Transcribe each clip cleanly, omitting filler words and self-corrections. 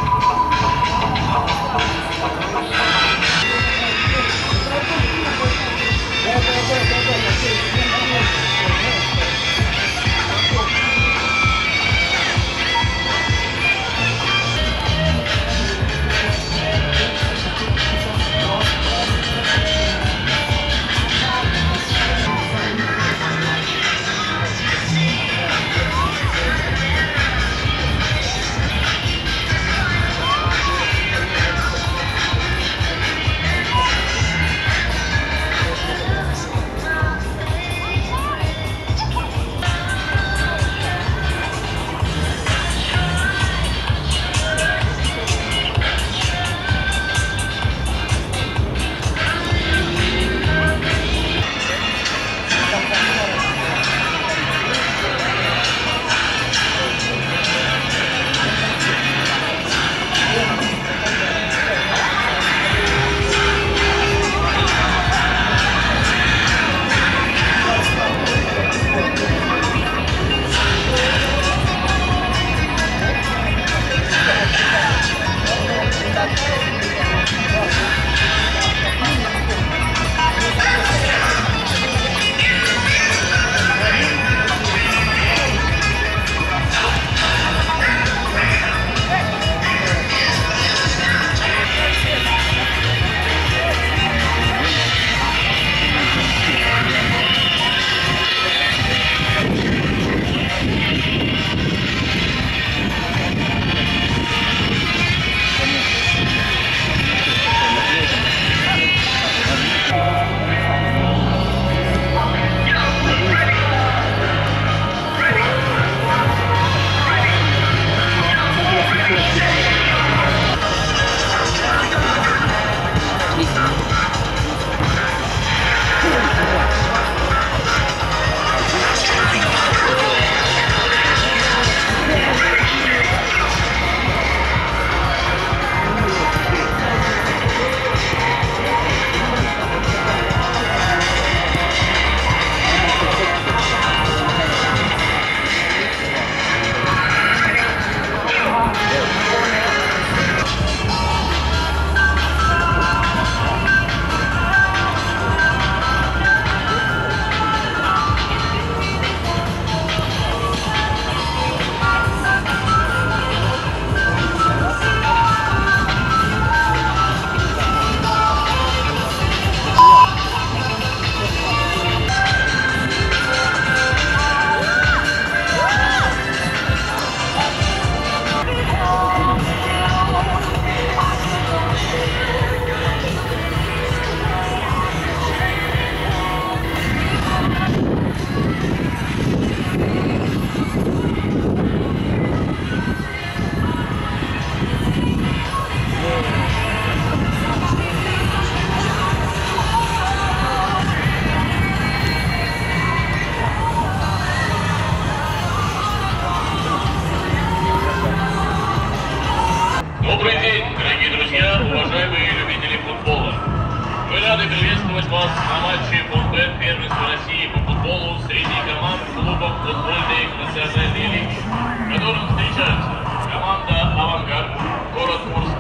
рады приветствовать вас на матче футбол первенства России по футболу среди команд клубов футбольной национальной лиги, в котором встречаются команда «Авангард», город Курск,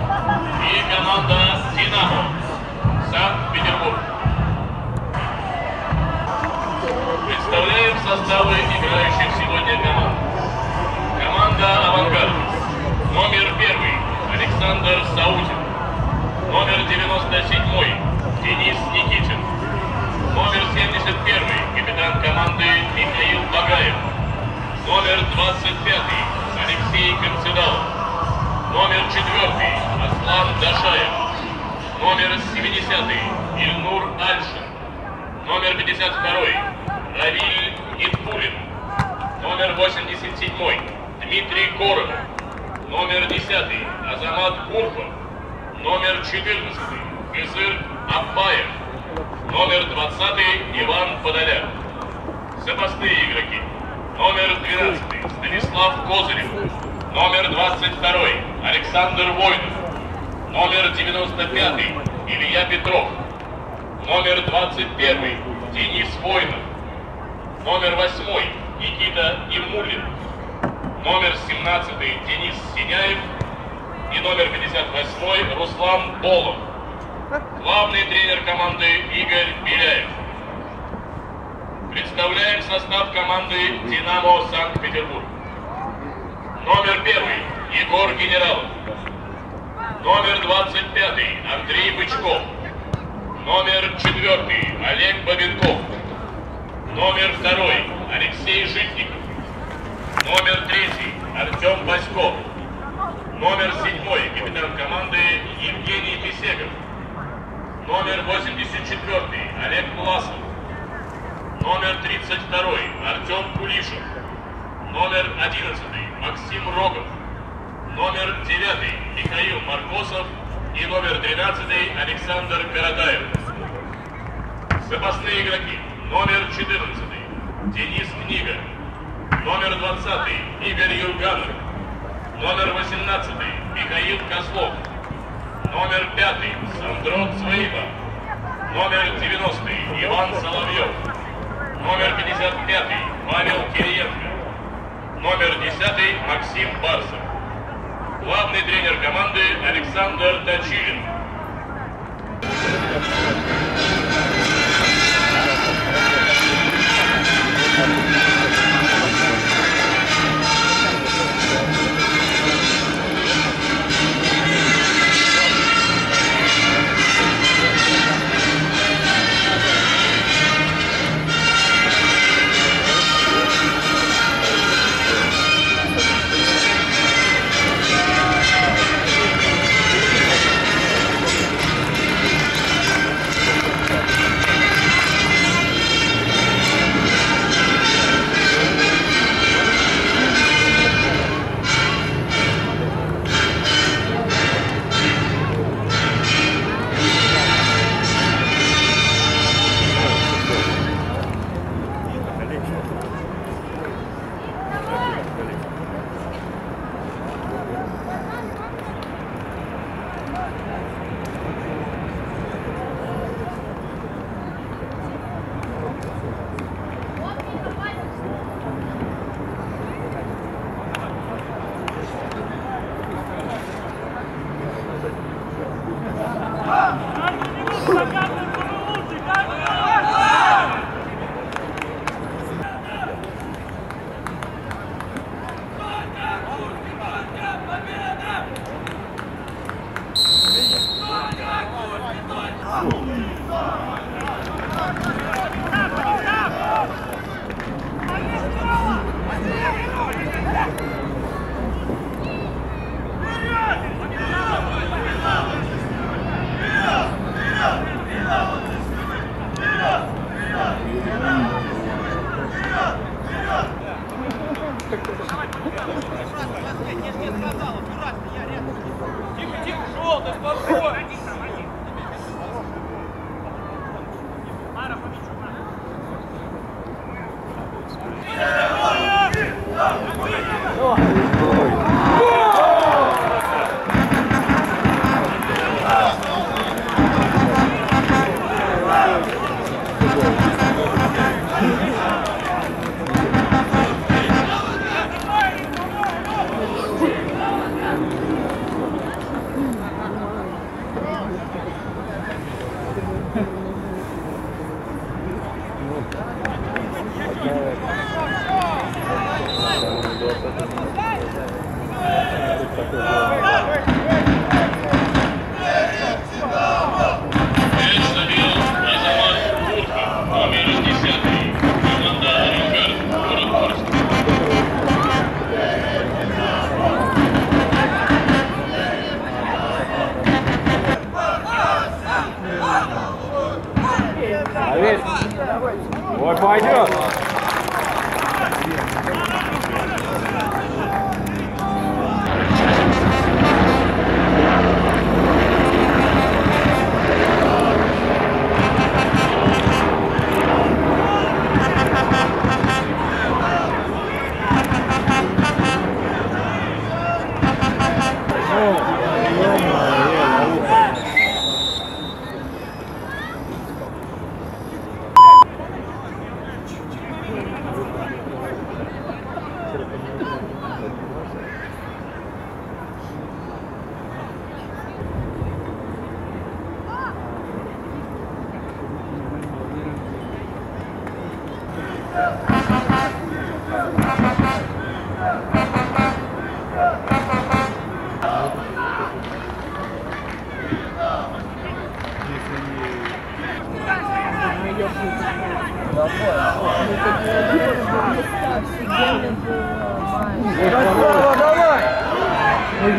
и команда «Динамо», Санкт-Петербург. Представляем составы играющих сегодня команд. Команда «Авангард». Номер 1 Александр Саутин. Номер 97 Денис Никитин. Номер 71 капитан команды Михаил Багаев. Номер 25 Алексей Концедалов. Номер 4 Аслан Дашаев. Номер 70 Ильнур Альшин. Номер 52 Равиль Итпулин. Номер 87 Дмитрий Коров. Номер 10 Азамат Курхов. Номер 14 Кызыр Аббаев. Номер 20 Иван Подоляк. Запасные игроки. Номер 12 Станислав Козырев. Номер 22 Александр Воинов. Номер 95 Илья Петров. Номер 21 Денис Воинов. Номер 8 Никита Имулин. Номер 17 Денис Синяев. И номер номер 58 Руслан Болов. Главный тренер команды Игорь Беляев. Представляем состав команды «Динамо Санкт-Петербург». Номер 1 Егор Генералов. Номер 25 Андрей Бычков. Номер 4 Олег Бабенков. Номер 2 Алексей Житников. Номер 3 Артем Баськов. Номер 7 капитан команды Евгений Бесегов. Номер 84 Олег Власов. Номер 32 Артем Кулишев. Номер 11 Максим Рогов. Номер 9 Михаил Маркосов. И номер 13 Александр Каратаев. Запасные игроки. Номер 14 Денис Книга. Номер 20 Игорь Юрганов. Номер 18 Михаил Козлов. Номер 5 Сандро Цвейба. Номер 90 Иван Соловьев. Номер 55 Павел Кириенко. Номер 10 Максим Барсов. Главный тренер команды Александр Точилин.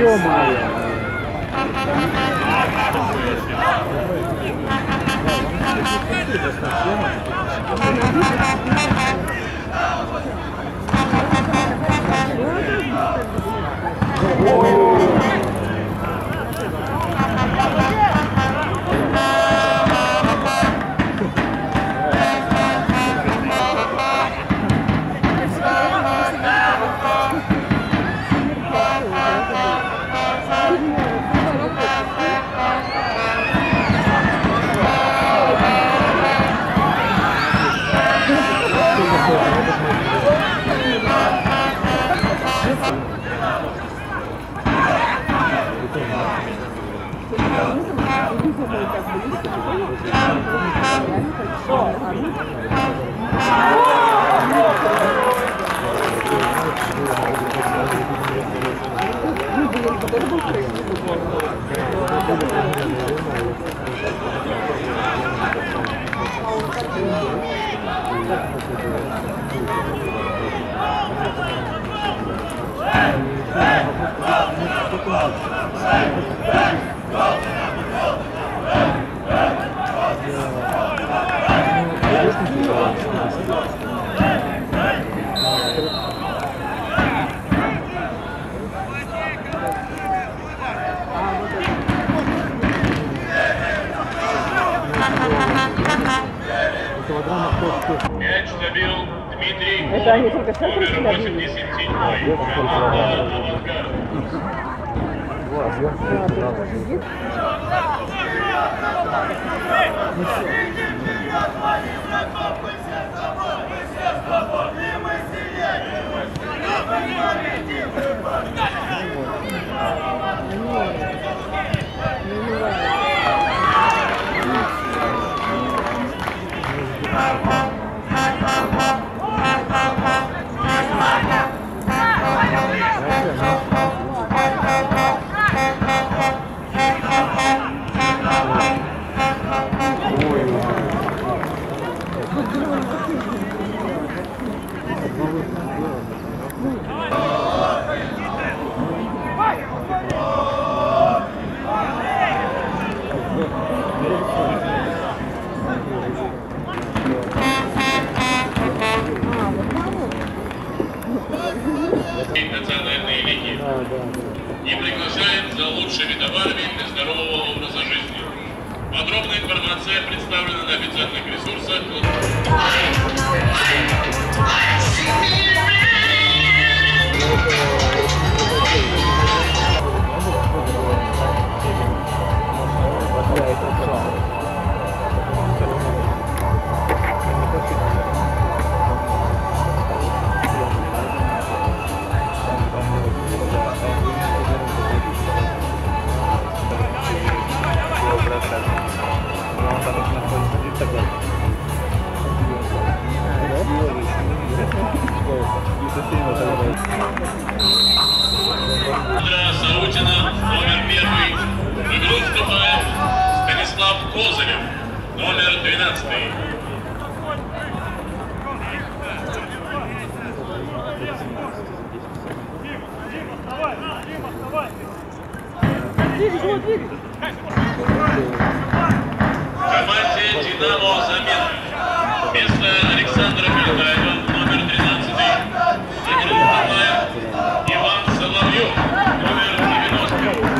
Мяч забил Дмитрий Голубев, номер 87, команда «Авангард». Национальной лиги и приглашает за лучшими товарами для здорового образа жизни. Подробная информация представлена на официальных ресурсах. Саутина, номер 1. В игру вступает Станислав Козырев, номер 12. Команде «Динамо» замена. Вместо Александра Кальдаева, номер 13. В игру вступает Иван Соловьев, номер 90.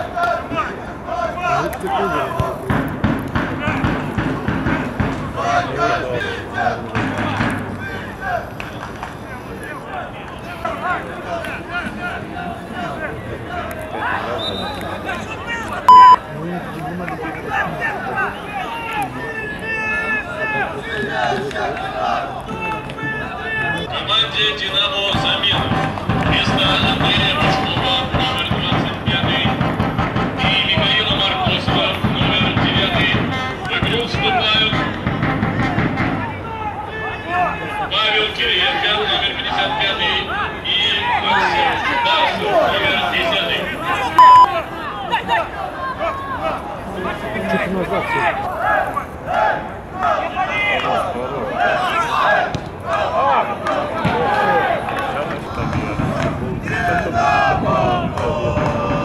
Команде «Динамо» замена. Вместо Андрея Башкова, номер 25, и Михаила Маркосова, номер 9. В игру вступают Павел Кириенко, номер 55, и Максим Барсов, номер 10. Thank you.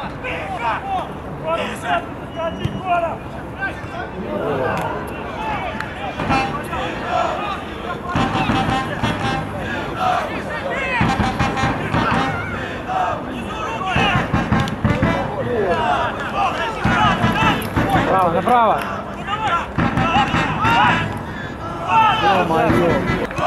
Направо, направо. Ё-моё.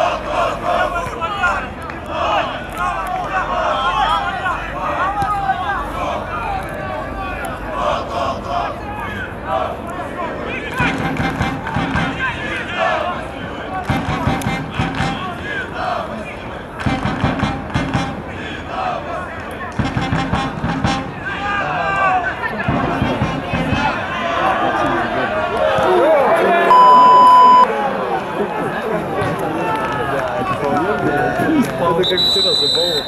Это как вчера забавно.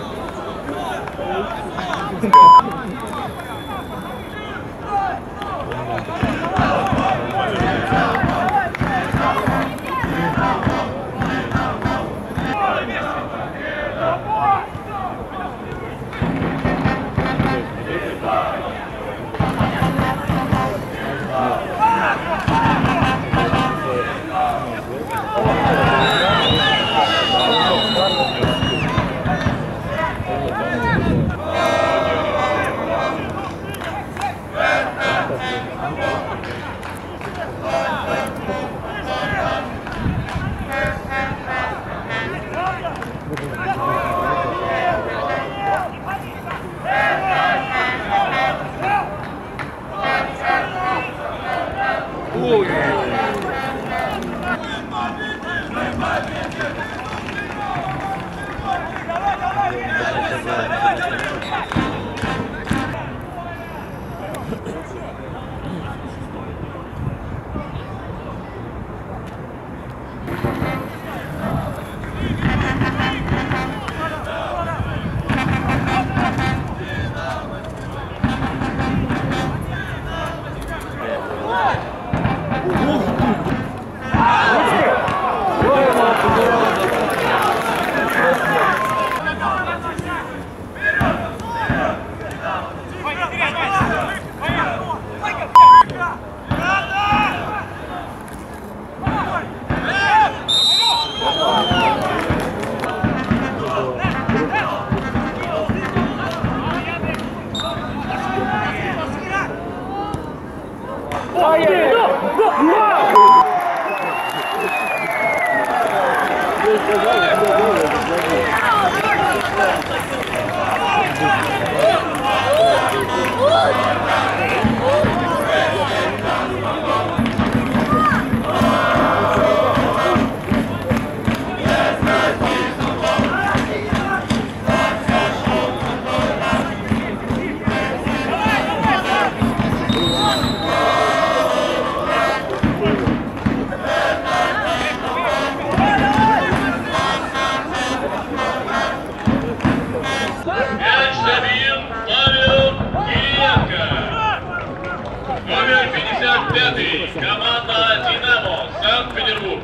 Команда «Динамо», Санкт-Петербург.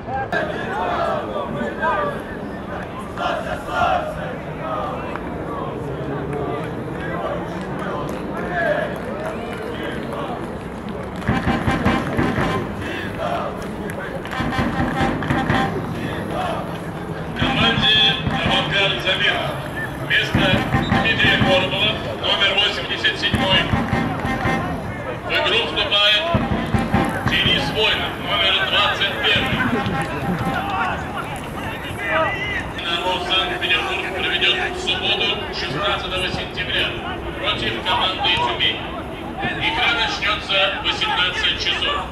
Команде «Авангард» замена. Вместо Дмитрия Корбала, номер 87. В игру вступает Денис Войнов, номер 21. «Динамо» Санкт-Петербург проведет в субботу 16 сентября против команды «Тюмень». Игра начнется в 18 часов.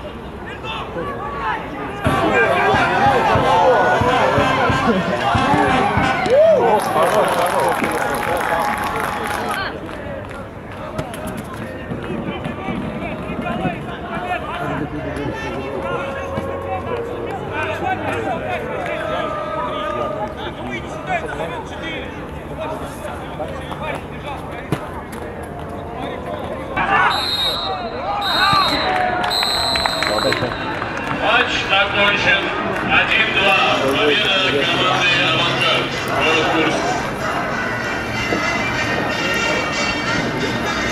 Матч окончен. 1-2. Победа команды «Авангард». Город Курск.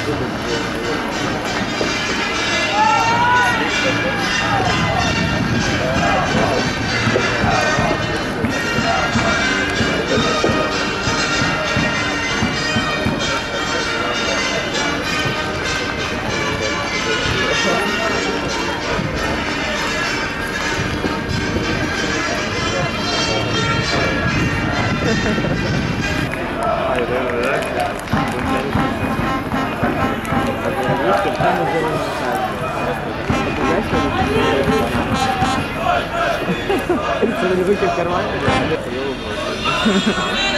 Что-то не выйти в карман?